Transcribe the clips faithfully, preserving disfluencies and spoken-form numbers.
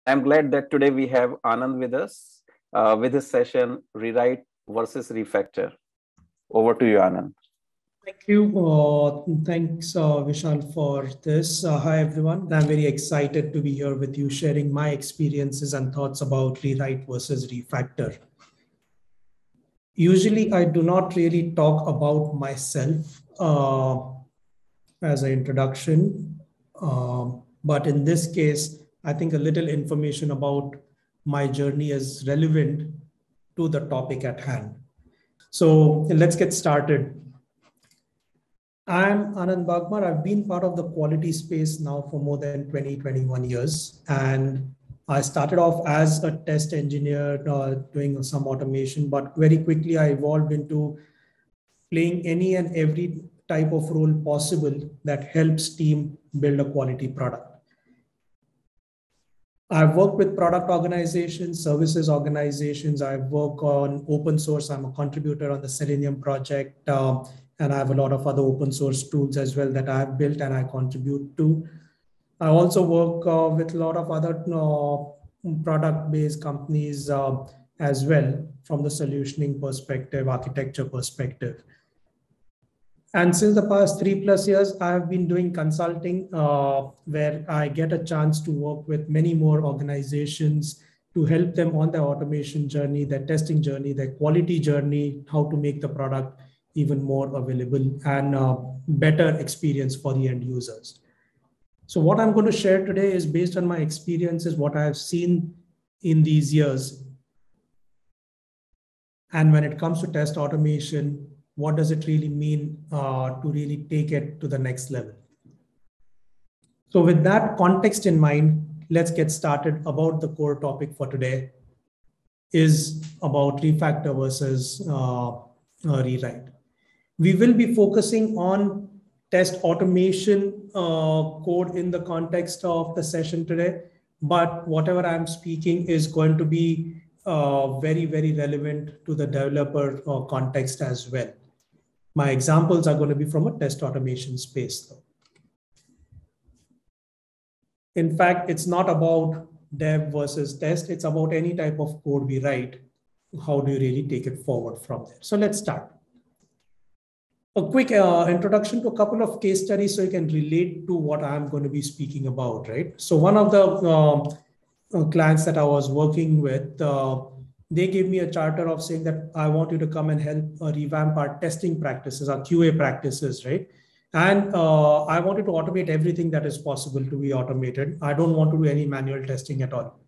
I'm glad that today we have Anand with us uh, with his session, Rewrite versus Refactor. Over to you, Anand. Thank you. Uh, thanks, uh, Vishal, for this. Uh, hi, everyone. I'm very excited to be here with you, sharing my experiences and thoughts about rewrite versus refactor. Usually, I do not really talk about myself uh, as an introduction. Um, but in this case, I think a little information about my journey is relevant to the topic at hand. So let's get started. I'm Anand Bagmar. I've been part of the quality space now for more than twenty, twenty-one years. And I started off as a test engineer uh, doing some automation, but very quickly I evolved into playing any and every type of role possible that helps team build a quality product. I've worked with product organizations, services organizations. I work on open source. I'm a contributor on the Selenium project. Uh, and I have a lot of other open source tools as well that I've built and I contribute to. I also work uh, with a lot of other uh, product-based companies uh, as well from the solutioning perspective, architecture perspective. And since the past three plus years, I have been doing consulting uh, where I get a chance to work with many more organizations to help them on their automation journey, their testing journey, their quality journey, how to make the product even more available and uh, better experience for the end users. So what I'm going to share today is based on my experiences, what I have seen in these years. And when it comes to test automation, what does it really mean uh, to really take it to the next level? So with that context in mind, let's get started about the core topic for today is about refactor versus uh, uh, rewrite. We will be focusing on test automation uh, code in the context of the session today, but whatever I'm speaking is going to be uh, very, very relevant to the developer uh, context as well. My examples are going to be from a test automation space, though. In fact, it's not about dev versus test. It's about any type of code we write. How do you really take it forward from there? So let's start. A quick uh, introduction to a couple of case studies so you can relate to what I'm going to be speaking about, right? So one of the uh, uh, clients that I was working with, uh, they gave me a charter of saying that I want you to come and help uh, revamp our testing practices, our Q A practices, right? And uh, I wanted to automate everything that is possible to be automated. I don't want to do any manual testing at all.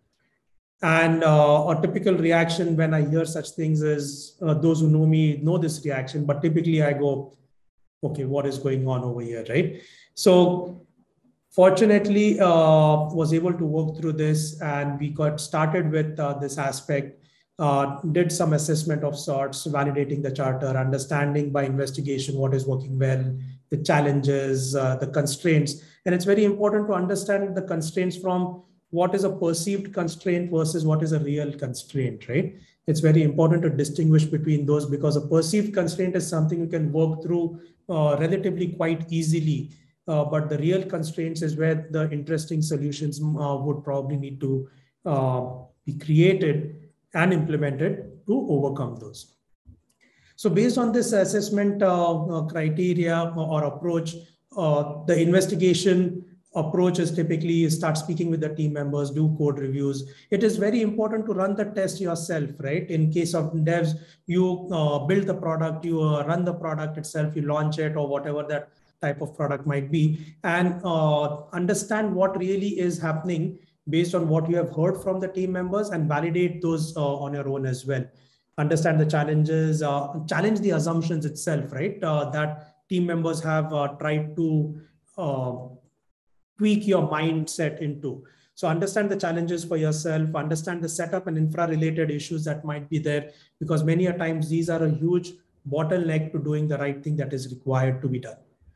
And uh, a typical reaction when I hear such things is uh, those who know me know this reaction, but typically I go, okay, what is going on over here, right? So fortunately, uh, was able to work through this and we got started with uh, this aspect, uh, did some assessment of sorts, validating the charter, understanding by investigation what is working well, the challenges, uh, the constraints. And it's very important to understand the constraints from what is a perceived constraint versus what is a real constraint, right? It's very important to distinguish between those because a perceived constraint is something you can work through uh, relatively quite easily. Uh, but the real constraints is where the interesting solutions uh, would probably need to uh, be created and implemented to overcome those. So based on this assessment uh, uh, criteria or approach, uh, the investigation approach is typically start speaking with the team members, do code reviews. It is very important to run the test yourself, right? In case of devs, you uh, build the product, you uh, run the product itself, you launch it or whatever that type of product might be, and uh, understand what really is happening based on what you have heard from the team members and validate those uh, on your own as well. Understand the challenges, uh, challenge the assumptions itself, right? Uh, that team members have uh, tried to uh, tweak your mindset into. So understand the challenges for yourself, understand the setup and infra related issues that might be there, because many a times these are a huge bottleneck to doing the right thing that is required to be done.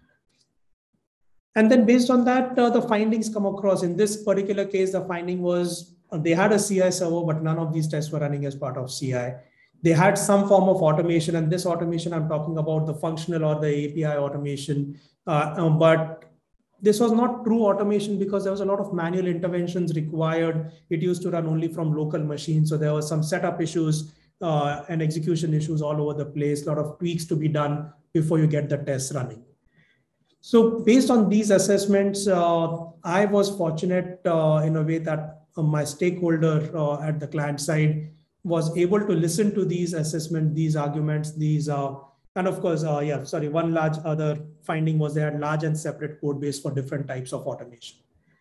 And then based on that, uh, the findings come across. In this particular case, the finding was uh, they had a C I server, but none of these tests were running as part of C I. They had some form of automation, and this automation, I'm talking about the functional or the A P I automation, uh, um, but This was not true automation because there was a lot of manual interventions required. It used to run only from local machines. So there were some setup issues uh, and execution issues all over the place, a lot of tweaks to be done before you get the tests running. So based on these assessments, uh, I was fortunate uh, in a way that uh, my stakeholder uh, at the client side was able to listen to these assessments, these arguments, these, uh, and of course, uh, yeah, sorry, one large other finding was they had large and separate code base for different types of automation.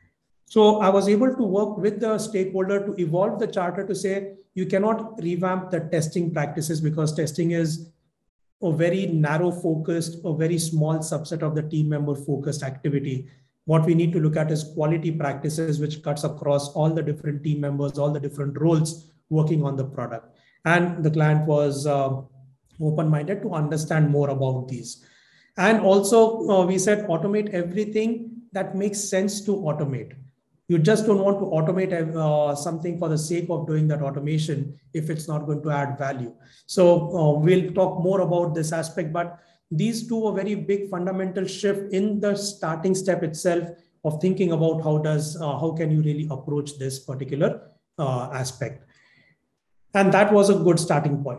So I was able to work with the stakeholder to evolve the charter to say, you cannot revamp the testing practices because testing is a very narrow focused, a very small subset of the team member focused activity. What we need to look at is quality practices, which cuts across all the different team members, all the different roles working on the product. And the client was uh, open-minded to understand more about these. And also uh, we said, automate everything that makes sense to automate. You just don't want to automate uh, something for the sake of doing that automation if it's not going to add value. So uh, we'll talk more about this aspect, but these two are very big fundamental shift in the starting step itself of thinking about how does, uh, how can you really approach this particular uh, aspect. And that was a good starting point.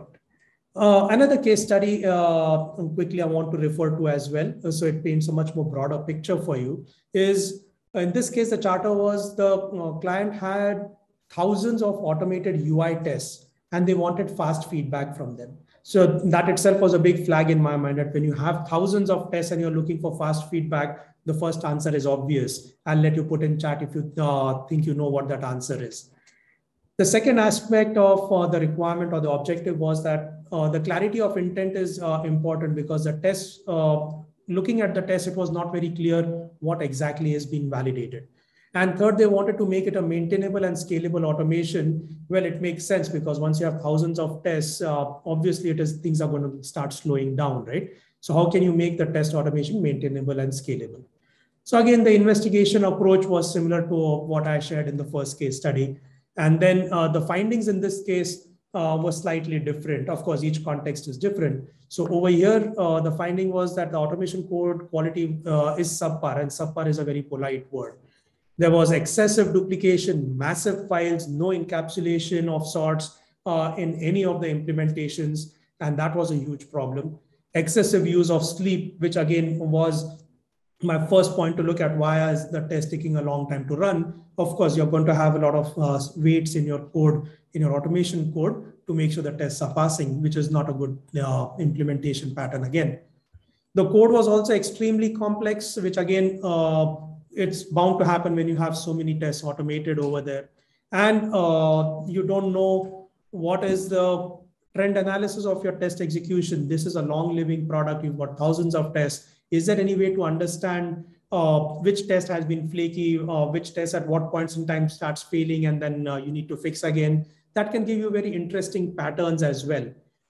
Uh, another case study, uh, quickly I want to refer to as well, so it paints a much more broader picture for you, is in this case, the charter was the uh, client had thousands of automated U I tests and they wanted fast feedback from them. So that itself was a big flag in my mind that when you have thousands of tests and you're looking for fast feedback, the first answer is obvious. I'll let you put in chat if you uh, think you know what that answer is. The second aspect of uh, the requirement or the objective was that uh, the clarity of intent is uh, important because the test, uh, looking at the test, it was not very clear what exactly is being validated. And third, they wanted to make it a maintainable and scalable automation. Well, it makes sense because once you have thousands of tests, uh, obviously it is things are going to start slowing down, right? So how can you make the test automation maintainable and scalable? So again, the investigation approach was similar to what I shared in the first case study. And then uh, the findings in this case uh, were slightly different. Of course, each context is different. So over here, uh, the finding was that the automation code quality uh, is subpar, and subpar is a very polite word. There was excessive duplication, massive files, no encapsulation of sorts uh, in any of the implementations, and that was a huge problem. Excessive use of sleep, which again was my first point to look at. Why is the test taking a long time to run? Of course, you're going to have a lot of uh, weights in your code, in your automation code to make sure the tests are passing, which is not a good uh, implementation pattern again. The code was also extremely complex, which again, uh, it's bound to happen when you have so many tests automated over there. And uh, you don't know what is the trend analysis of your test execution. This is a long living product. You've got thousands of tests. Is there any way to understand uh, which test has been flaky, uh, which test at what points in time starts failing, and then uh, you need to fix again? That can give you very interesting patterns as well.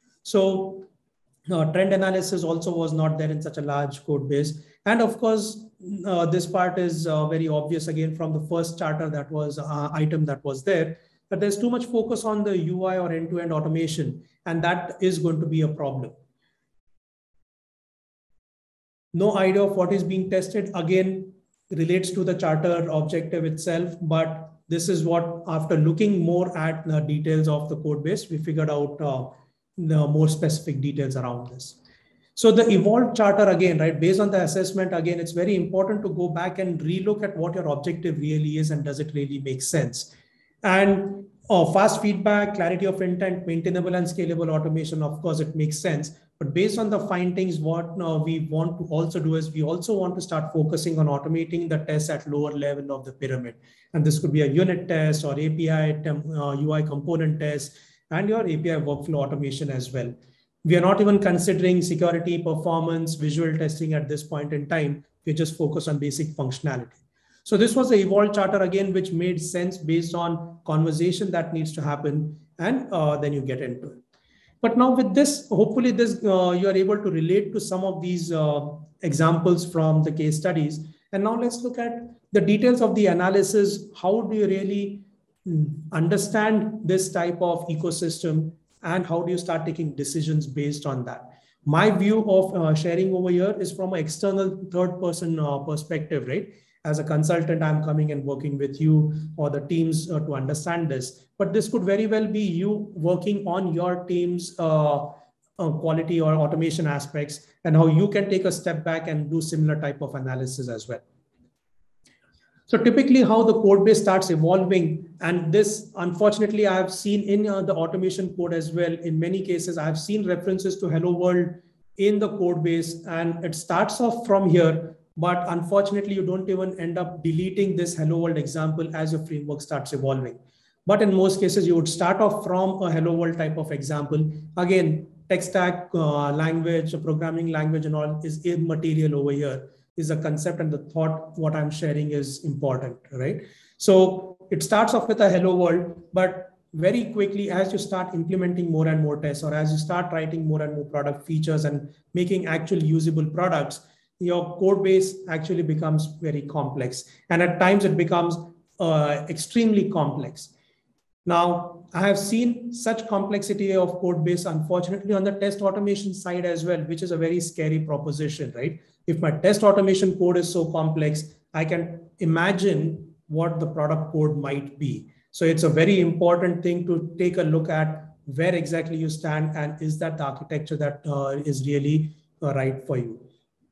So uh, trend analysis also was not there in such a large code base. And of course, uh, this part is uh, very obvious again from the first charter that was uh, item that was there, that there's too much focus on the U I or end-to-end automation, and that is going to be a problem. No idea of what is being tested, again, relates to the charter objective itself, but this is what, after looking more at the details of the code base, we figured out uh, the more specific details around this. So the evolved charter again, right, based on the assessment, again, it's very important to go back and relook at what your objective really is and does it really make sense. And uh, fast feedback, clarity of intent, maintainable and scalable automation, of course, it makes sense. But based on the findings, what uh, we want to also do is we also want to start focusing on automating the tests at lower level of the pyramid. And this could be a unit test or A P I, uh, U I component test, and your A P I workflow automation as well. We are not even considering security, performance, visual testing at this point in time. We just focus on basic functionality. So this was the evolved charter again, which made sense based on conversation that needs to happen. And uh, then you get into it. But now with this, hopefully this uh, you are able to relate to some of these uh, examples from the case studies. And now let's look at the details of the analysis. How do you really understand this type of ecosystem, and how do you start taking decisions based on that? my view of uh, sharing over here is from an external third person uh, perspective, right? As a consultant, I'm coming and working with you or the teams uh, to understand this. But this could very well be you working on your team's uh, uh, quality or automation aspects and how you can take a step back and do similar type of analysis as well. So typically how the code base starts evolving, and this unfortunately I have seen in uh, the automation code as well. In many cases, I've seen references to Hello World in the code base, and it starts off from here, but unfortunately you don't even end up deleting this Hello World example as your framework starts evolving. But in most cases, you would start off from a Hello World type of example. Again, tech stack, uh, language, programming language and all is immaterial over here. Is a concept and the thought what I'm sharing is important, right? So it starts off with a hello world, but very quickly as you start implementing more and more tests, or as you start writing more and more product features and making actual usable products, your code base actually becomes very complex. And at times it becomes uh, extremely complex. Now, I have seen such complexity of code base, unfortunately, on the test automation side as well, which is a very scary proposition, right? If my test automation code is so complex, I can imagine what the product code might be. So it's a very important thing to take a look at where exactly you stand and is that the architecture that uh, is really uh, right for you.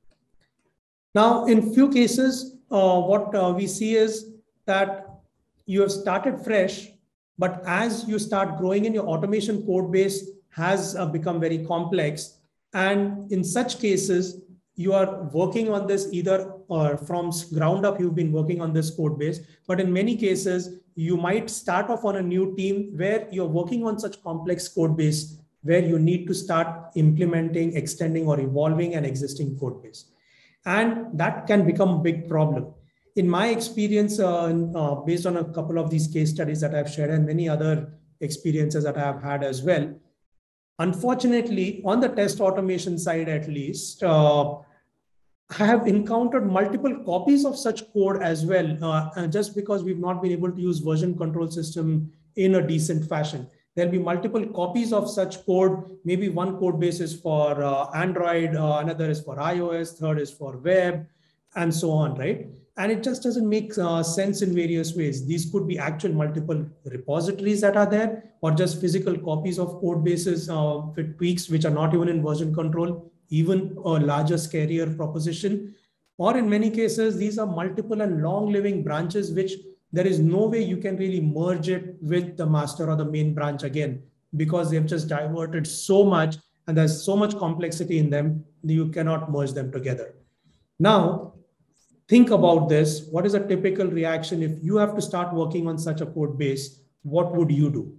Now, in few cases, uh, what uh, we see is that you have started fresh, but as you start growing in, your automation code base has uh, become very complex. And in such cases, you are working on this either or from ground up, you've been working on this code base. But in many cases, you might start off on a new team where you're working on such complex code base, where you need to start implementing, extending, or evolving an existing code base. And that can become a big problem. In my experience, uh, uh, based on a couple of these case studies that I've shared and many other experiences that I've had as well, unfortunately, on the test automation side at least, uh, I have encountered multiple copies of such code as well, uh, just because we've not been able to use version control system in a decent fashion. There'll be multiple copies of such code. Maybe one code base is for uh, Android, uh, another is for iOS, third is for web, and so on, right? And it just doesn't make uh, sense in various ways. These could be actual multiple repositories that are there, or just physical copies of code bases uh, with tweaks which are not even in version control, even a larger, scarier proposition. Or in many cases, these are multiple and long living branches, which there is no way you can really merge it with the master or the main branch again, because they've just diverted so much and there's so much complexity in them that you cannot merge them together. Now, think about this. What is a typical reaction if you have to start working on such a code base? What would you do?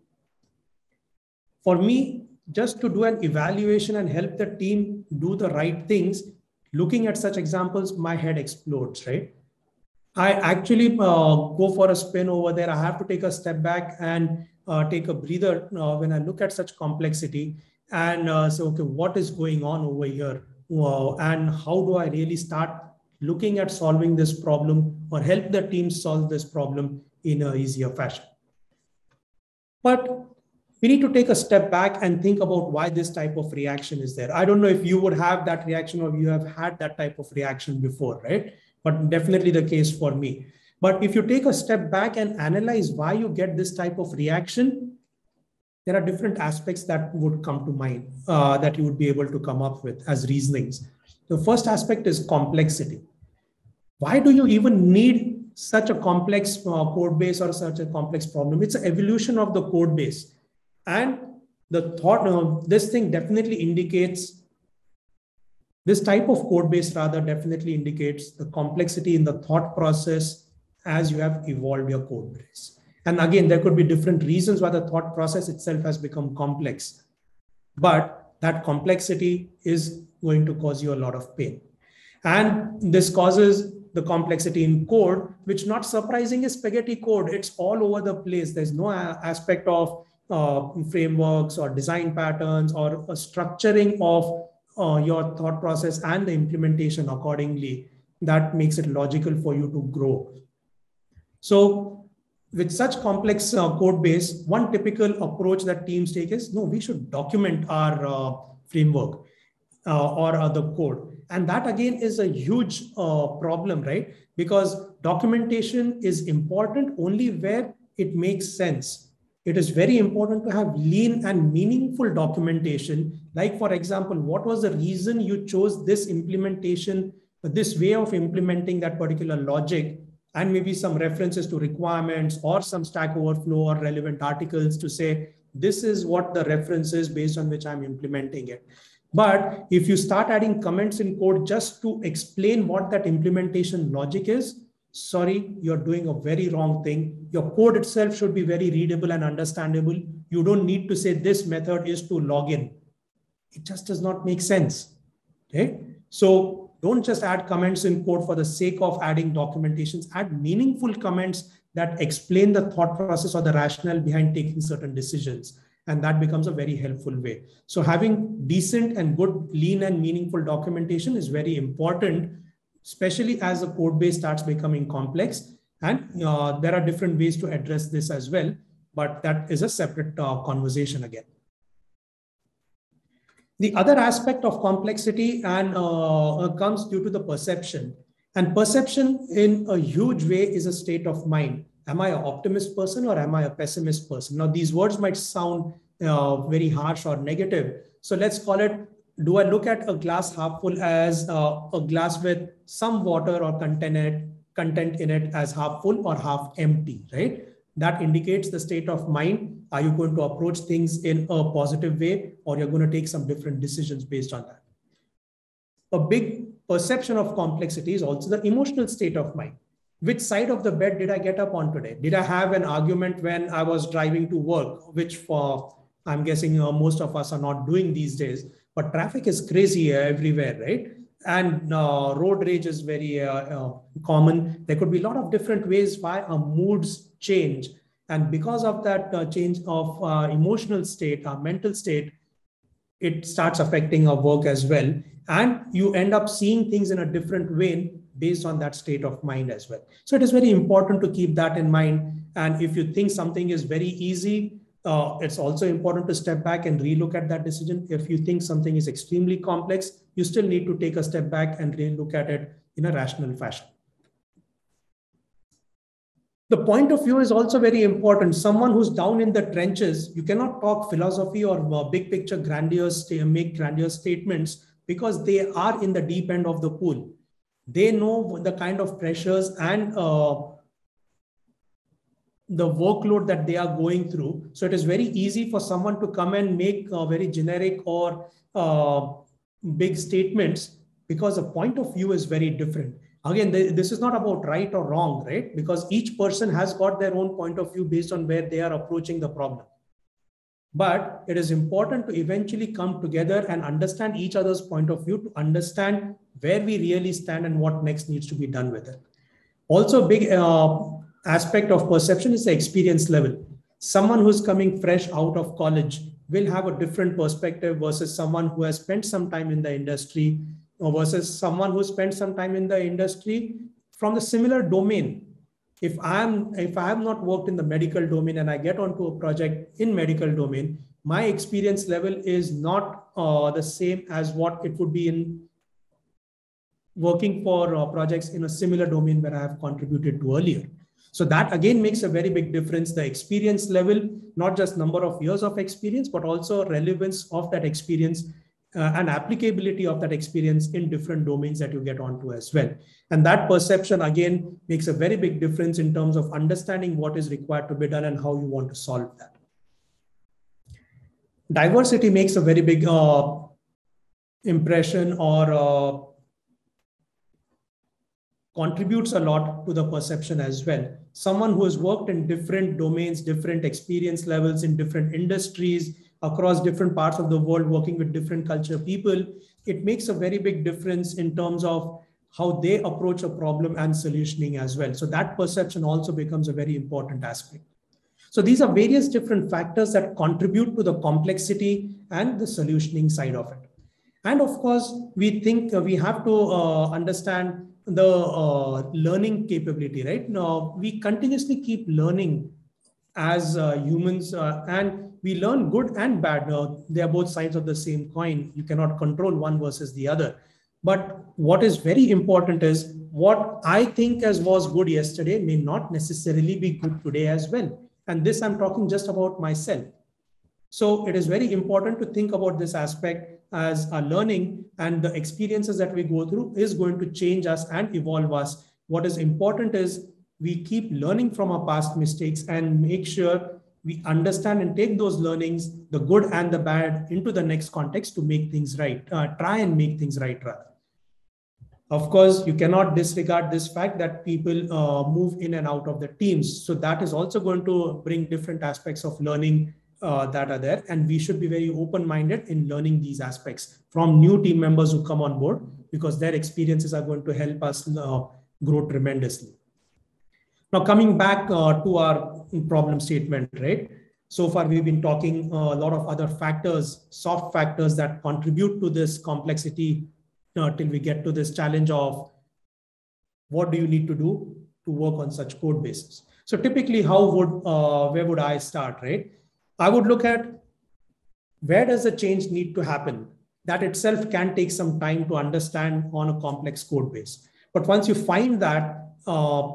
For me, just to do an evaluation and help the team do the right things, looking at such examples, my head explodes, right? I actually uh, go for a spin over there. I have to take a step back and uh, take a breather uh, when I look at such complexity and uh, say, okay, what is going on over here? Uh, and how do I really start looking at solving this problem or help the team solve this problem in an easier fashion? But we need to take a step back and think about why this type of reaction is there. I don't know if you would have that reaction or you have had that type of reaction before, right? But definitely the case for me. But if you take a step back and analyze why you get this type of reaction, there are different aspects that would come to mind uh, that you would be able to come up with as reasonings. The first aspect is complexity. Why do you even need such a complex uh, code base or such a complex problem? It's an evolution of the code base. And the thought of this thing definitely indicates, this type of code base rather definitely indicates the complexity in the thought process as you have evolved your code base. And again, there could be different reasons why the thought process itself has become complex. But that complexity is going to cause you a lot of pain. And this causes the complexity in code, which not surprising is spaghetti code. It's all over the place. There's no aspect of uh, frameworks or design patterns or a structuring of uh, your thought process and the implementation accordingly that makes it logical for you to grow. So with such complex uh, code base, one typical approach that teams take is, no, we should document our uh, framework. uh, or uh, the code. And that again is a huge uh, problem, right? Because documentation is important only where it makes sense. It is very important to have lean and meaningful documentation. Like, for example, what was the reason you chose this implementation, this way of implementing that particular logic, and maybe some references to requirements or some Stack Overflow or relevant articles to say, this is what the reference is based on which I'm implementing it. But if you start adding comments in code just to explain what that implementation logic is, sorry, you're doing a very wrong thing. Your code itself should be very readable and understandable. You don't need to say this method is to log in. It just does not make sense. Okay? So don't just add comments in code for the sake of adding documentations. Add meaningful comments that explain the thought process or the rationale behind taking certain decisions. And that becomes a very helpful way. So having decent and good, lean and meaningful documentation is very important, especially as the code base starts becoming complex. And uh, there are different ways to address this as well, but that is a separate uh, conversation again. The other aspect of complexity and uh, comes due to the perception. And perception in a huge way is a state of mind. Am I an optimist person or am I a pessimist person? Now, these words might sound uh, very harsh or negative. So let's call it, do I look at a glass half full as uh, a glass with some water or content in, it, content in it as half full or half empty, right? That indicates the state of mind. Are you going to approach things in a positive way, or you're going to take some different decisions based on that? A big perception of complexity is also the emotional state of mind. Which side of the bed did I get up on today? Did I have an argument when I was driving to work, which for, I'm guessing uh, most of us are not doing these days, but traffic is crazy everywhere, right? And uh, road rage is very uh, uh, common. There could be a lot of different ways why our moods change. And because of that uh, change of uh, emotional state, our mental state, it starts affecting our work as well. And you end up seeing things in a different way based on that state of mind as well. So it is very important to keep that in mind. And if you think something is very easy, uh, it's also important to step back and relook at that decision. If you think something is extremely complex, you still need to take a step back and relook at it in a rational fashion. The point of view is also very important. Someone who's down in the trenches, you cannot talk philosophy or uh, big picture grandiose, make grandiose statements because they are in the deep end of the pool. They know the kind of pressures and uh, the workload that they are going through. So it is very easy for someone to come and make uh, very generic or uh, big statements because the point of view is very different. Again, this is not about right or wrong, right? Because each person has got their own point of view based on where they are approaching the problem. But it is important to eventually come together and understand each other's point of view to understand where we really stand and what next needs to be done with it. Also, a big uh, aspect of perception is the experience level. Someone who's coming fresh out of college will have a different perspective versus someone who has spent some time in the industry or versus someone who spent some time in the industry from the similar domain. If I'm, if I have not worked in the medical domain and I get onto a project in medical domain, my experience level is not uh, the same as what it would be in working for uh, projects in a similar domain where I have contributed to earlier. So that again makes a very big difference. The experience level, not just number of years of experience, but also relevance of that experience uh, and applicability of that experience in different domains that you get onto as well. And that perception again makes a very big difference in terms of understanding what is required to be done and how you want to solve that. Diversity makes a very big uh, impression or uh, contributes a lot to the perception as well. Someone who has worked in different domains, different experience levels in different industries, across different parts of the world, working with different culture people, it makes a very big difference in terms of how they approach a problem and solutioning as well. So that perception also becomes a very important aspect. So these are various different factors that contribute to the complexity and the solutioning side of it. And of course, we think we have to uh, understand the uh, learning capability, right? Now, we continuously keep learning as uh, humans, uh, and we learn good and bad. Uh, they are both sides of the same coin. You cannot control one versus the other. But what is very important is what I think as was good yesterday may not necessarily be good today as well. And this I'm talking just about myself. So it is very important to think about this aspect as a learning, and the experiences that we go through is going to change us and evolve us. What is important is we keep learning from our past mistakes and make sure we understand and take those learnings, the good and the bad, into the next context to make things right, uh, try and make things right rather. Of course, you cannot disregard this fact that people uh, move in and out of the teams. So that is also going to bring different aspects of learning uh, that are there. And we should be very open-minded in learning these aspects from new team members who come on board, because their experiences are going to help us uh, grow tremendously. Now, coming back uh, to our problem statement, right? So far, we've been talking uh, a lot of other factors, soft factors that contribute to this complexity uh, till we get to this challenge of what do you need to do to work on such code bases. So typically, how would, uh, where would I start, right? I would look at where does the change need to happen? That itself can take some time to understand on a complex code base. But once you find that uh,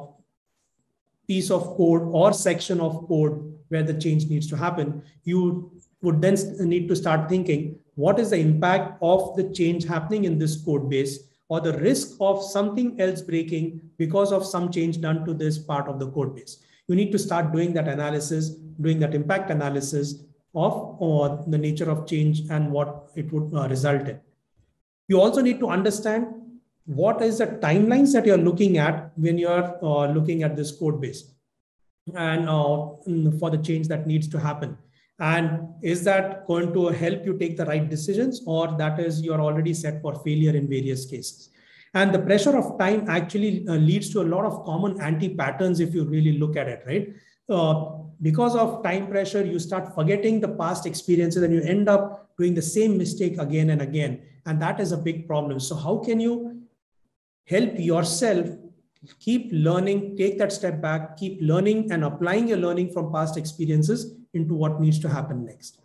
piece of code or section of code where the change needs to happen, you would then need to start thinking, what is the impact of the change happening in this code base, or the risk of something else breaking because of some change done to this part of the code base. You need to start doing that analysis, doing that impact analysis of or the nature of change and what it would uh, result in. You also need to understand what is the timelines that you're looking at when you're uh, looking at this code base and uh, for the change that needs to happen. And is that going to help you take the right decisions, or that is you're already set for failure in various cases? And the pressure of time actually uh, leads to a lot of common anti-patterns if you really look at it, right? Uh, because of time pressure, you start forgetting the past experiences and you end up doing the same mistake again and again. And that is a big problem. So how can you help yourself keep learning, take that step back, keep learning and applying your learning from past experiences into what needs to happen next?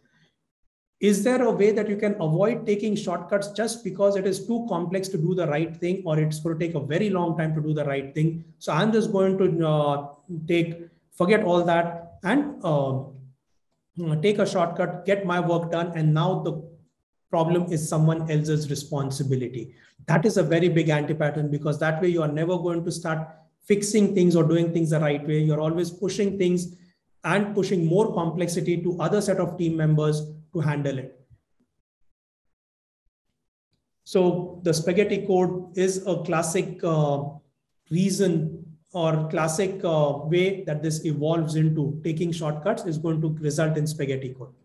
Is there a way that you can avoid taking shortcuts just because it is too complex to do the right thing, or it's going to take a very long time to do the right thing? So I'm just going to uh, take, forget all that and uh, take a shortcut, get my work done, and now the problem is someone else's responsibility. That is a very big anti-pattern, because that way you are never going to start fixing things or doing things the right way. You're always pushing things and pushing more complexity to other set of team members to handle it. So the spaghetti code is a classic uh, reason or classic uh, way that this evolves into. Taking shortcuts is going to result in spaghetti code.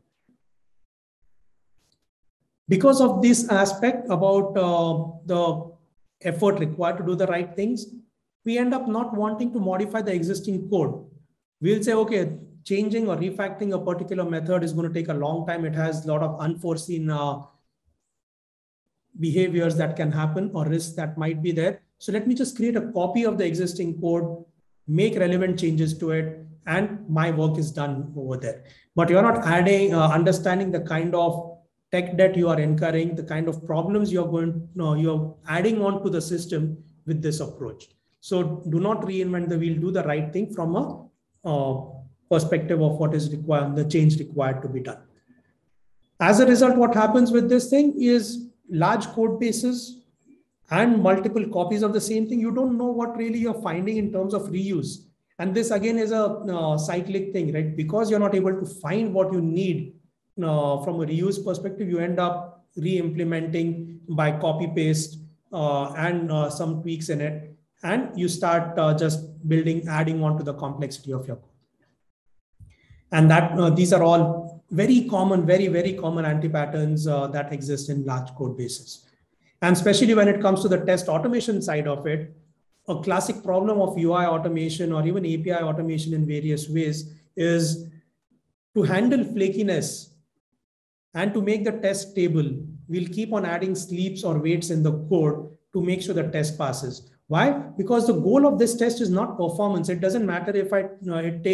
Because of this aspect about uh, the effort required to do the right things, we end up not wanting to modify the existing code. We'll say, okay, changing or refactoring a particular method is going to take a long time. It has a lot of unforeseen uh, behaviors that can happen or risks that might be there. So let me just create a copy of the existing code, make relevant changes to it, and my work is done over there. But you're not adding, uh, understanding the kind of tech debt you are incurring, the kind of problems you're going, no, you're adding on to the system with this approach. So do not reinvent the wheel, do the right thing from a uh, perspective of what is required, the change required to be done. As a result, what happens with this thing is large code bases and multiple copies of the same thing. You don't know what really you're finding in terms of reuse. And this again is a uh, cyclic thing, right? Because you're not able to find what you need uh, from a reuse perspective, you end up re-implementing by copy paste uh, and uh, some tweaks in it. And you start uh, just building, adding on to the complexity of your code. And that uh, these are all very common, very, very common anti-patterns uh, that exist in large code bases. And especially when it comes to the test automation side of it, a classic problem of U I automation or even A P I automation in various ways is to handle flakiness and to make the test stable. We'll keep on adding sleeps or weights in the code to make sure the test passes. Why? Because the goal of this test is not performance. It doesn't matter if I, you know, it takes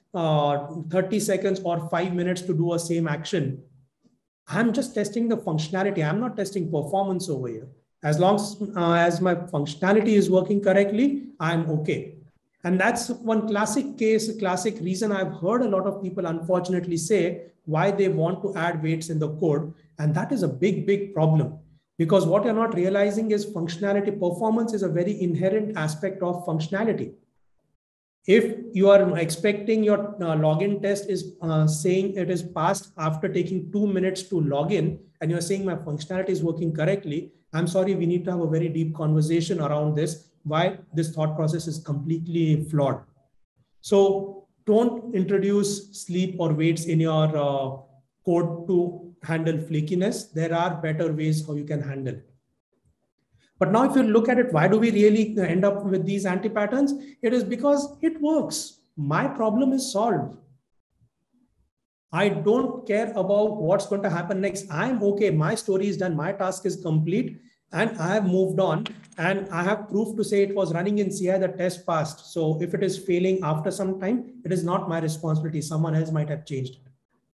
uh, thirty seconds or five minutes to do a same action. I'm just testing the functionality. I'm not testing performance over here. As long as, uh, as my functionality is working correctly, I'm okay. And that's one classic case, a classic reason I've heard a lot of people unfortunately say why they want to add weights in the code. And that is a big, big problem. Because what you're not realizing is functionality. Performance is a very inherent aspect of functionality. If you are expecting your uh, login test is uh, saying it is passed after taking two minutes to log in, and you're saying my functionality is working correctly, I'm sorry, we need to have a very deep conversation around this, why this thought process is completely flawed. So don't introduce sleep or weights in your uh, code to handle flakiness. There are better ways how you can handle it. But now if you look at it, why do we really end up with these anti-patterns? It is because it works. My problem is solved. I don't care about what's going to happen next. I'm okay. My story is done. My task is complete. And I have moved on. And I have proof to say it was running in C I, the test passed. So if it is failing after some time, it is not my responsibility. Someone else might have changed it.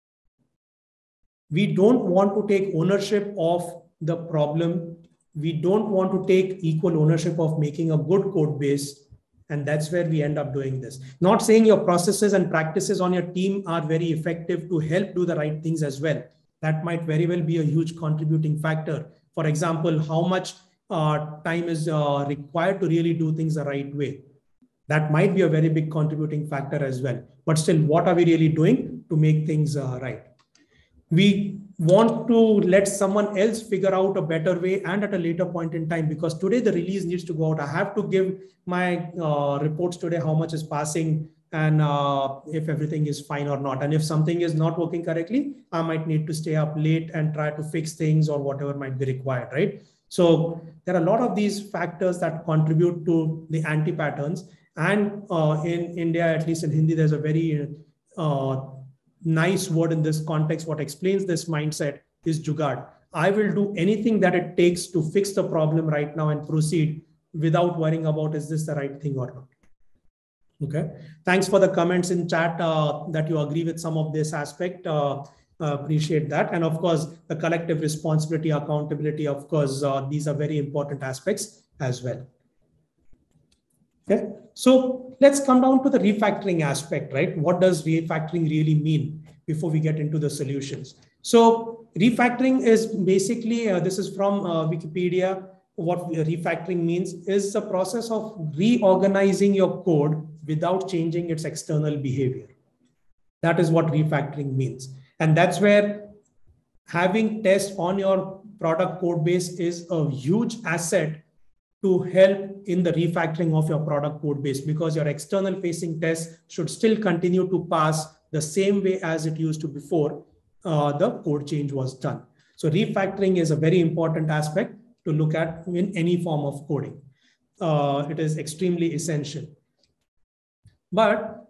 We don't want to take ownership of the problem. We don't want to take equal ownership of making a good code base. And that's where we end up doing this. Not saying your processes and practices on your team are very effective to help do the right things as well. That might very well be a huge contributing factor. For example, how much uh, time is uh, required to really do things the right way. That might be a very big contributing factor as well. But still, what are we really doing to make things uh, right? We want to let someone else figure out a better way and at a later point in time, because today the release needs to go out. I have to give my uh, reports today, how much is passing and uh, if everything is fine or not. And if something is not working correctly, I might need to stay up late and try to fix things or whatever might be required, right? So there are a lot of these factors that contribute to the anti-patterns. And uh, in India, at least in Hindi, there's a very uh, nice word in this context. What explains this mindset is jugaad. I will do anything that it takes to fix the problem right now and proceed without worrying about is this the right thing or not. Okay. Thanks for the comments in chat uh, that you agree with some of this aspect. Uh, uh, appreciate that. And of course, the collective responsibility, accountability, of course, uh, these are very important aspects as well. Okay. So let's come down to the refactoring aspect, right? What does refactoring really mean before we get into the solutions? So refactoring is basically, uh, this is from uh, Wikipedia. What refactoring means is the process of reorganizing your code without changing its external behavior. That is what refactoring means. And that's where having tests on your product code base is a huge asset to help in the refactoring of your product code base, because your external facing tests should still continue to pass the same way as it used to before uh, the code change was done. So refactoring is a very important aspect to look at in any form of coding. Uh, it is extremely essential. But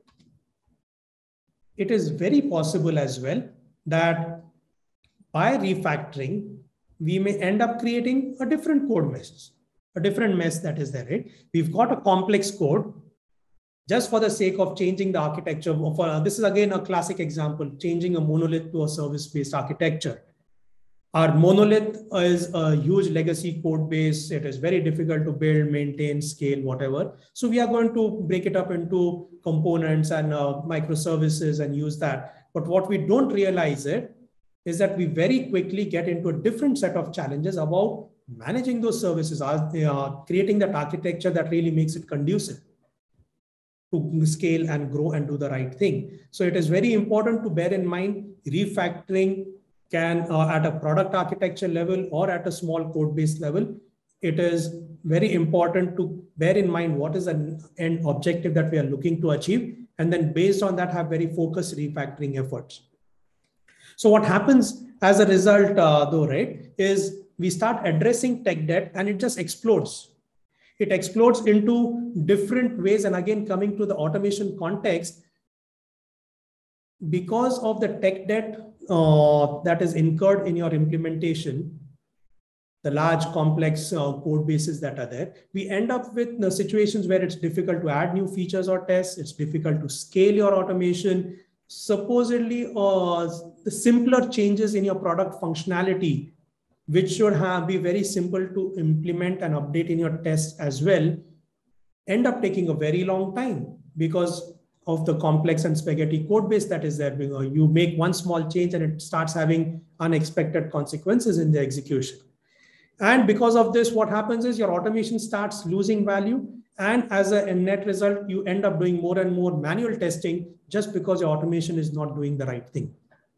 it is very possible as well that by refactoring, we may end up creating a different code mess, a different mess that is there, right? We've got a complex code just for the sake of changing the architecture. For, uh, this is again a classic example, changing a monolith to a service-based architecture. Our monolith is a huge legacy code base. It is very difficult to build, maintain, scale, whatever. So we are going to break it up into components and uh, microservices and use that. But what we don't realize it is that we very quickly get into a different set of challenges about managing those services, uh, creating that architecture that really makes it conducive to scale and grow and do the right thing. So it is very important to bear in mind refactoring can uh, at a product architecture level or at a small code base level, it is very important to bear in mind what is the end objective that we are looking to achieve. And then based on that, have very focused refactoring efforts. So what happens as a result uh, though, right, is we start addressing tech debt and it just explodes. It explodes into different ways. And again, coming to the automation context, because of the tech debt uh, that is incurred in your implementation, the large complex uh, code bases that are there, we end up with uh, situations where it's difficult to add new features or tests. It's difficult to scale your automation. Supposedly, uh, the simpler changes in your product functionality, which should have be very simple to implement and update in your tests as well, end up taking a very long time because of the complex and spaghetti code base that is there. You make one small change and it starts having unexpected consequences in the execution. And because of this, what happens is your automation starts losing value. And as a net result, you end up doing more and more manual testing just because your automation is not doing the right thing.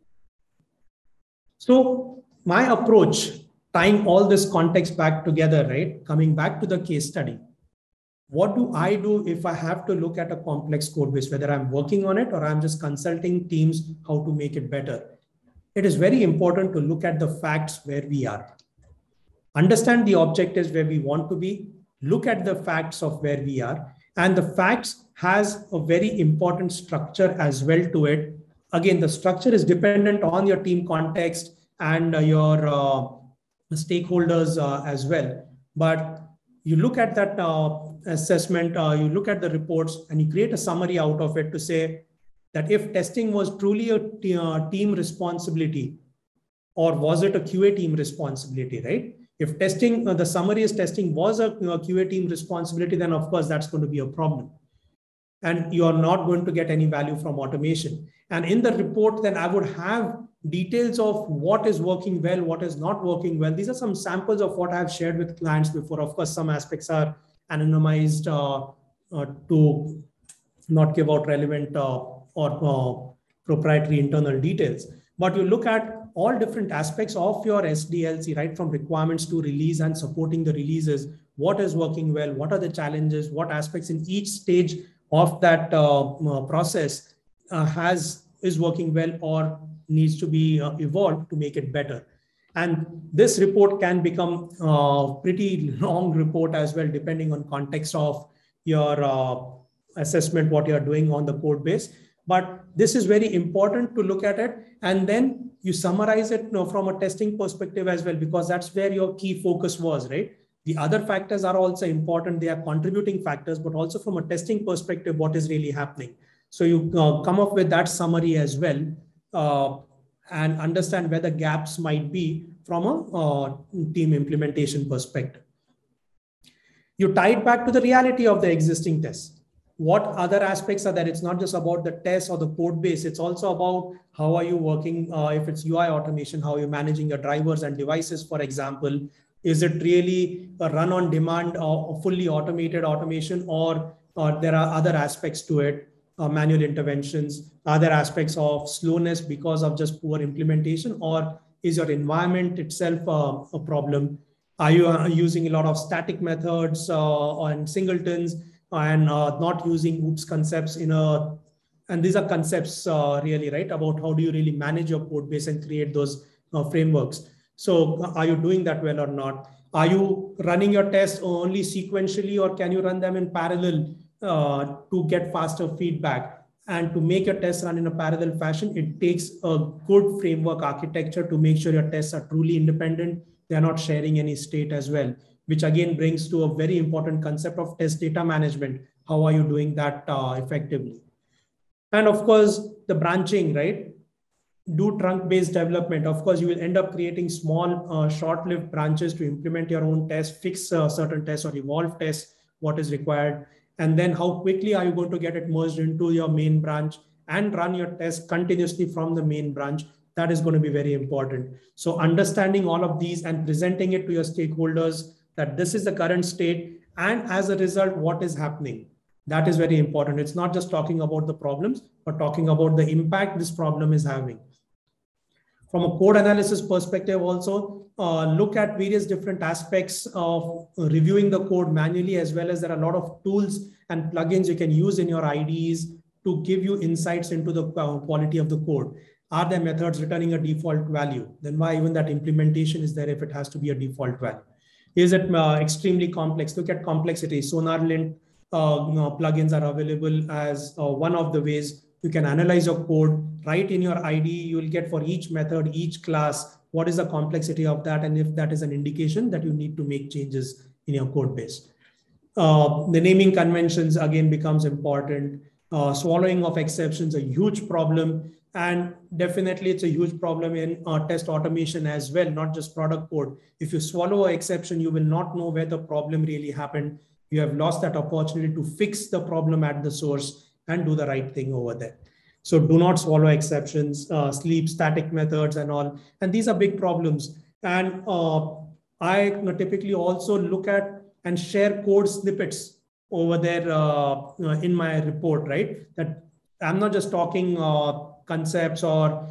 So my approach, tying all this context back together, right? Coming back to the case study. What do I do if I have to look at a complex code base, whether I'm working on it or I'm just consulting teams how to make it better? It is very important to look at the facts where we are. Understand the objectives where we want to be, look at the facts of where we are, and the facts has a very important structure as well to it. Again, the structure is dependent on your team context and uh, your uh, stakeholders uh, as well. But you look at that uh, assessment, uh, you look at the reports, and you create a summary out of it to say that if testing was truly a t- uh, team responsibility, or was it a Q A team responsibility, right? If testing, uh, the summary is testing was a, a Q A team responsibility, then of course that's going to be a problem. And you are not going to get any value from automation. And in the report, then I would have details of what is working well, what is not working well. These are some samples of what I've shared with clients before. Of course, some aspects are anonymized uh, uh, to not give out relevant uh, or uh, proprietary internal details. But you look at all different aspects of your S D L C, right, from requirements to release and supporting the releases, what is working well, what are the challenges, what aspects in each stage of that uh, uh, process uh, has is working well or needs to be uh, evolved to make it better. And this report can become a pretty long report as well, depending on context of your uh, assessment, what you're doing on the code base. But this is very important to look at it. And then you summarize it you know, from a testing perspective as well, because that's where your key focus was, right? The other factors are also important. They are contributing factors, but also from a testing perspective, what is really happening. So you uh, come up with that summary as well uh, and understand where the gaps might be from a uh, team implementation perspective. You tie it back to the reality of the existing tests. What other aspects are there? It's not just about the test or the code base. It's also about how are you working, uh, if it's U I automation, how you're managing your drivers and devices, for example. Is it really a run on demand or fully automated automation, or, or there are other aspects to it, uh, manual interventions, other aspects of slowness because of just poor implementation, or is your environment itself uh, a problem? Are you uh, using a lot of static methods uh, on singletons and uh, not using OOPS concepts in a, and these are concepts uh, really, right, about how do you really manage your code base and create those uh, frameworks. So are you doing that well or not? Are you running your tests only sequentially, or can you run them in parallel uh, to get faster feedback? And to make your tests run in a parallel fashion, it takes a good framework architecture to make sure your tests are truly independent. They're not sharing any state as well, which again brings to a very important concept of test data management. How are you doing that uh, effectively? And of course, the branching, right? Do trunk-based development. Of course, you will end up creating small, uh, short-lived branches to implement your own tests, fix uh, certain tests or evolve tests, what is required. And then how quickly are you going to get it merged into your main branch and run your tests continuously from the main branch? That is going to be very important. So understanding all of these and presenting it to your stakeholders that this is the current state, and as a result, what is happening. That is very important. It's not just talking about the problems, but talking about the impact this problem is having. From a code analysis perspective also, uh, look at various different aspects of reviewing the code manually, as well as there are a lot of tools and plugins you can use in your I D Es to give you insights into the quality of the code. Are there methods returning a default value? Then why even that implementation is there if it has to be a default value? Is it uh, extremely complex? Look at complexity. SonarLint uh, you know, plugins are available as uh, one of the ways You can analyze your code, write in your I D E, you will get for each method, each class, what is the complexity of that, and if that is an indication that you need to make changes in your code base. Uh, the naming conventions again becomes important. Uh, swallowing of exceptions, a huge problem. And definitely it's a huge problem in uh, test automation as well, not just product code. If you swallow an exception, you will not know where the problem really happened. You have lost that opportunity to fix the problem at the source and do the right thing over there. So do not swallow exceptions, uh, sleep, static methods and all. And these are big problems. And uh, I typically also look at and share code snippets over there uh, in my report, right? That I'm not just talking uh, concepts or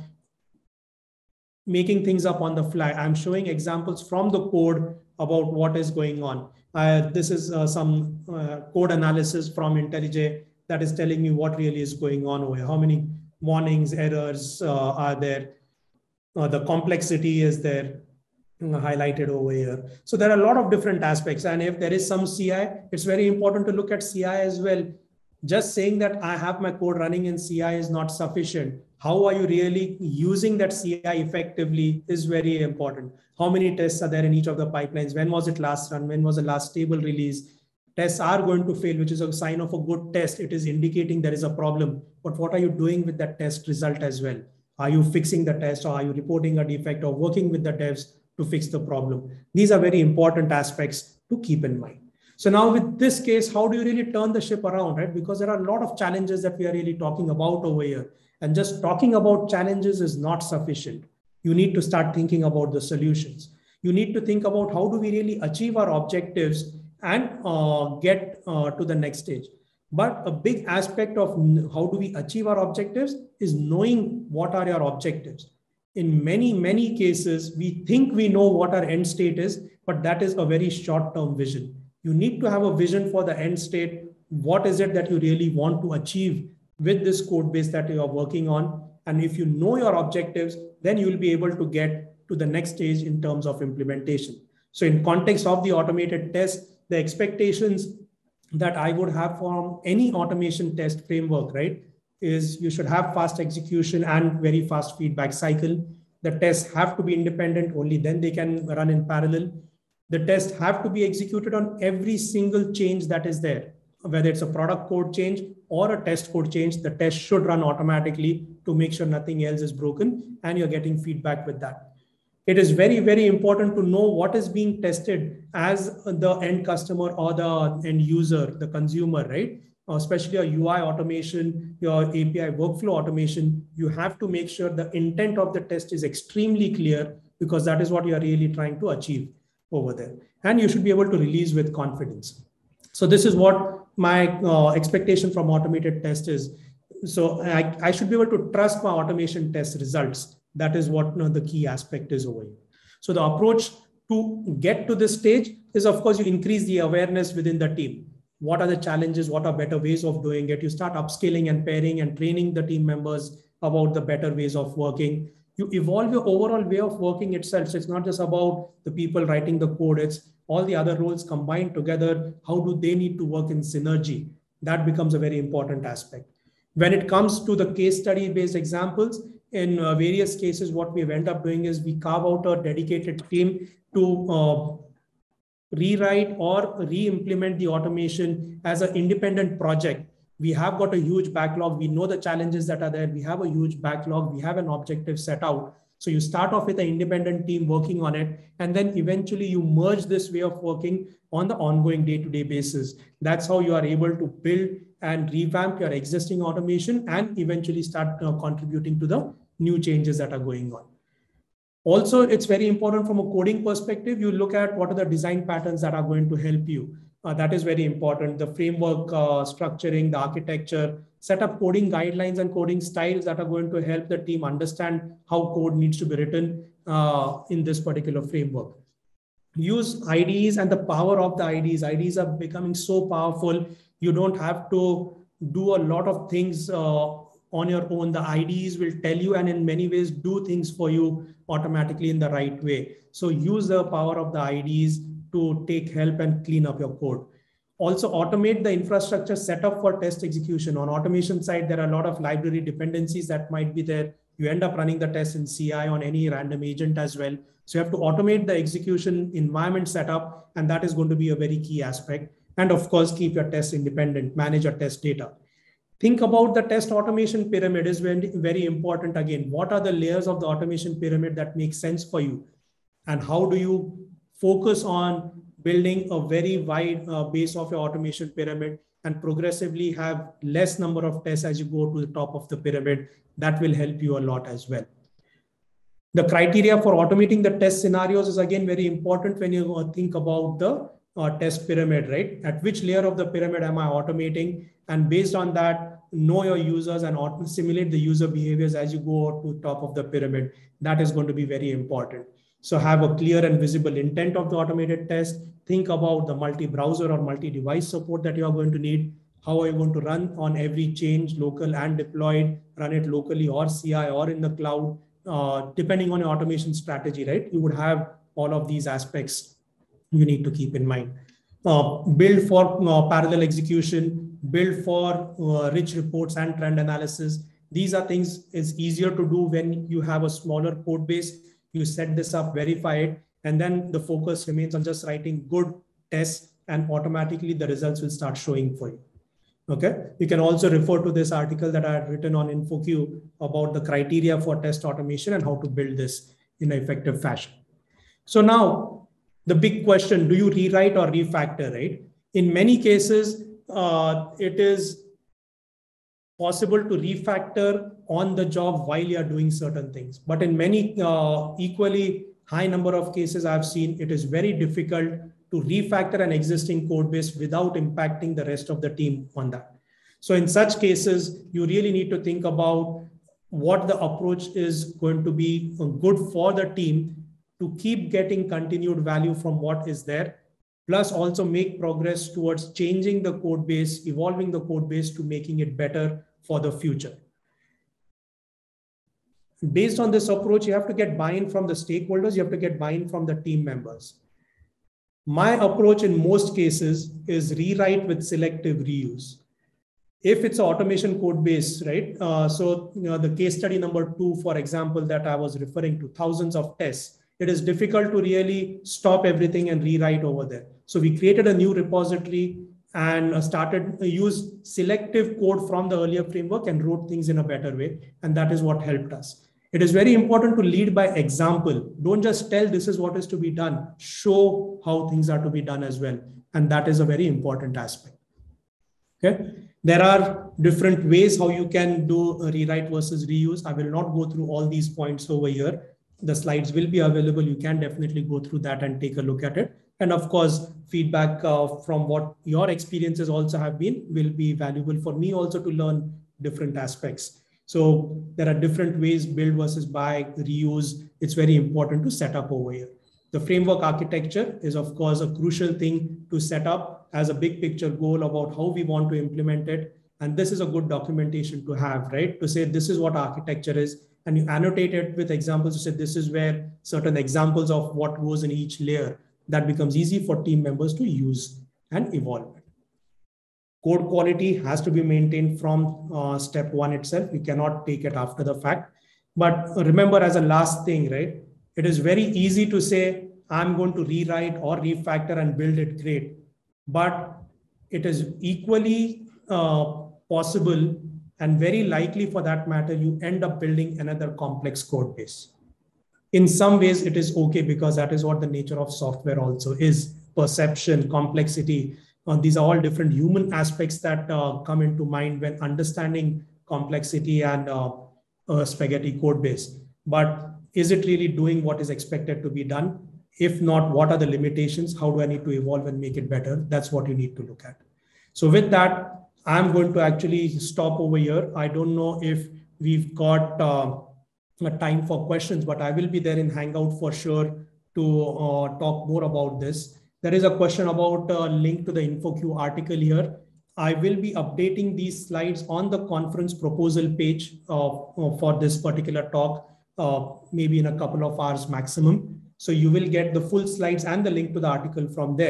making things up on the fly. I'm showing examples from the code about what is going on. Uh, this is uh, some uh, code analysis from IntelliJ that is telling me what really is going on over here. How many warnings, errors uh, are there? Uh, the complexity is there highlighted over here. So there are a lot of different aspects. And if there is some C I, it's very important to look at C I as well. Just saying that I have my code running in C I is not sufficient. How are you really using that C I effectively is very important. How many tests are there in each of the pipelines? When was it last run? When was the last stable release? Tests are going to fail, which is a sign of a good test. It is indicating there is a problem. But what are you doing with that test result as well? Are you fixing the test, or are you reporting a defect, or working with the devs to fix the problem? These are very important aspects to keep in mind. So now with this case, how do you really turn the ship around, right? Because there are a lot of challenges that we are really talking about over here. And just talking about challenges is not sufficient. You need to start thinking about the solutions. You need to think about how do we really achieve our objectives and uh, get uh, to the next stage. But a big aspect of how do we achieve our objectives is knowing what are your objectives. In many, many cases, we think we know what our end state is, but that is a very short-term vision. You need to have a vision for the end state. What is it that you really want to achieve with this code base that you are working on? And if you know your objectives, then you will be able to get to the next stage in terms of implementation. So in context of the automated test, the expectations that I would have from any automation test framework, right, is you should have fast execution and very fast feedback cycle. The tests have to be independent, only then they can run in parallel. The tests have to be executed on every single change that is there. Whether it's a product code change or a test code change, the test should run automatically to make sure nothing else is broken and you're getting feedback with that. It is very, very important to know what is being tested as the end customer or the end user, the consumer, right? Especially your U I automation, your A P I workflow automation, you have to make sure the intent of the test is extremely clear, because that is what you are really trying to achieve over there. And you should be able to release with confidence. So this is what my uh, expectation from automated test is. So I, I should be able to trust my automation test results. That is what, you know, the key aspect is over here. So the approach to get to this stage is, of course, you increase the awareness within the team. What are the challenges? What are better ways of doing it? You start upskilling and pairing and training the team members about the better ways of working. You evolve your overall way of working itself. So it's not just about the people writing the code. It's all the other roles combined together. How do they need to work in synergy? That becomes a very important aspect. When it comes to the case study based examples, in uh, various cases, what we've ended up doing is we carve out a dedicated team to uh, rewrite or re-implement the automation as an independent project. We have got a huge backlog. We know the challenges that are there. We have a huge backlog. We have an objective set out. So you start off with an independent team working on it, and then eventually you merge this way of working on the ongoing day-to-day basis. That's how you are able to build and revamp your existing automation and eventually start uh, contributing to the new changes that are going on. Also, it's very important from a coding perspective. You look at what are the design patterns that are going to help you. Uh, that is very important. The framework uh, structuring, the architecture, set up coding guidelines and coding styles that are going to help the team understand how code needs to be written uh, in this particular framework. Use I D Es and the power of the I D Es. I D Es are becoming so powerful. You don't have to do a lot of things uh, on your own. The I D Es will tell you and in many ways do things for you automatically in the right way. So use the power of the I D Es to take help and clean up your code. Also automate the infrastructure setup for test execution. On automation side, there are a lot of library dependencies that might be there. You end up running the test in C I on any random agent as well. So you have to automate the execution environment setup, and that is going to be a very key aspect. And of course, keep your tests independent, manage your test data. Think about the test automation pyramid is very, very important. Again, what are the layers of the automation pyramid that make sense for you? And how do you focus on building a very wide uh, base of your automation pyramid and progressively have less number of tests as you go to the top of the pyramid? That will help you a lot as well. The criteria for automating the test scenarios is again very important when you think about the uh, test pyramid, right? At which layer of the pyramid am I automating? And based on that, know your users and auto simulate the user behaviors as you go to top of the pyramid. That is going to be very important. So have a clear and visible intent of the automated test. Think about the multi-browser or multi-device support that you are going to need. How are you going to run on every change, local and deployed, run it locally or C I or in the cloud, uh, depending on your automation strategy, right? You would have all of these aspects you need to keep in mind. Uh, build for uh, parallel execution, build for uh, rich reports and trend analysis. These are things is easier to do when you have a smaller code base. You set this up, verify it, and then the focus remains on just writing good tests, and automatically the results will start showing for you. Okay. You can also refer to this article that I had written on InfoQ about the criteria for test automation and how to build this in an effective fashion. So now the big question, do you rewrite or refactor, right? In many cases, uh, it is possible to refactor on the job while you are doing certain things. But in many uh, equally high number of cases I've seen, it is very difficult to refactor an existing code base without impacting the rest of the team on that. So in such cases, you really need to think about what the approach is going to be good for the team to keep getting continued value from what is there, plus also make progress towards changing the code base, evolving the code base to making it better for the future. Based on this approach, you have to get buy-in from the stakeholders, you have to get buy-in from the team members. My approach in most cases is rewrite with selective reuse. If it's an automation code base, right? Uh, so you know, the case study number two, for example, that I was referring to, thousands of tests, it is difficult to really stop everything and rewrite over there. So we created a new repository and started to use selective code from the earlier framework and wrote things in a better way. And that is what helped us. It is very important to lead by example. Don't just tell this is what is to be done. Show how things are to be done as well. And that is a very important aspect. Okay. There are different ways how you can do a rewrite versus reuse. I will not go through all these points over here. The slides will be available. You can definitely go through that and take a look at it. And of course, feedback uh, from what your experiences also have been will be valuable for me also to learn different aspects. So there are different ways, build versus buy, reuse. It's very important to set up over here. The framework architecture is of course a crucial thing to set up as a big picture goal about how we want to implement it. And this is a good documentation to have, right? To say this is what architecture is. And you annotate it with examples to say this is where certain examples of what goes in each layer. That becomes easy for team members to use and evolve. Code quality has to be maintained from uh, step one itself. We cannot take it after the fact. But remember, as a last thing, right? It is very easy to say, I'm going to rewrite or refactor and build it great. But it is equally uh, possible and very likely for that matter, you end up building another complex code base. In some ways, it is okay because that is what the nature of software also is. Perception, complexity. Uh, these are all different human aspects that uh, come into mind when understanding complexity and uh, a spaghetti code base. But is it really doing what is expected to be done? If not, what are the limitations? How do I need to evolve and make it better? That's what you need to look at. So with that, I'm going to actually stop over here. I don't know if we've got uh, a time for questions, but I will be there in Hangout for sure to uh, talk more about this. There is a question about a link to the InfoQ article here. I will be updating these slides on the conference proposal page uh, for this particular talk, uh, maybe in a couple of hours maximum. So you will get the full slides and the link to the article from there.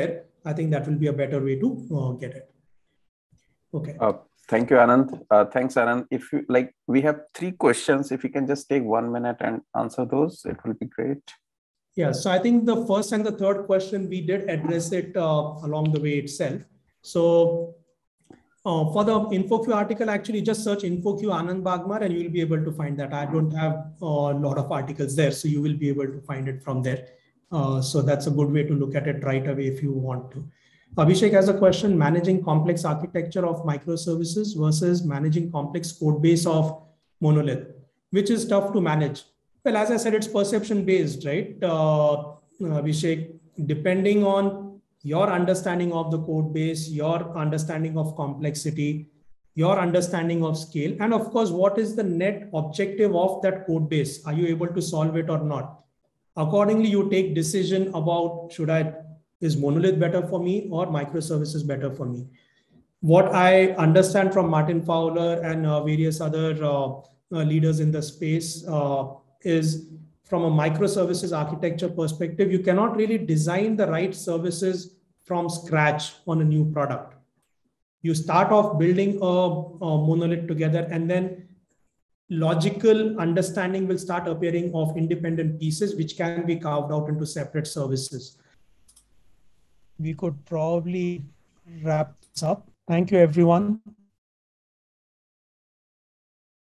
I think that will be a better way to uh, get it. Okay. Uh, thank you, Anand. Uh, thanks, Anand. If you like, we have three questions. If you can just take one minute and answer those, it will be great. Yeah, so I think the first and the third question, we did address it uh, along the way itself. So uh, for the InfoQ article, actually just search InfoQ Anand Bagmar and you will be able to find that. I don't have a lot of articles there, so you will be able to find it from there. Uh, so that's a good way to look at it right away if you want to. Abhishek has a question: managing complex architecture of microservices versus managing complex code base of monolith, which is tough to manage. Well, as I said, it's perception based, right? Uh, Abhishek, depending on your understanding of the code base, your understanding of complexity, your understanding of scale, and of course, what is the net objective of that code base? Are you able to solve it or not? Accordingly, you take decision about should I, is monolith better for me or microservices better for me? What I understand from Martin Fowler and uh, various other uh, uh, leaders in the space uh, is from a microservices architecture perspective, you cannot really design the right services from scratch on a new product. You start off building a, a monolith together, and then logical understanding will start appearing of independent pieces, which can be carved out into separate services. We could probably wrap this up. Thank you, everyone.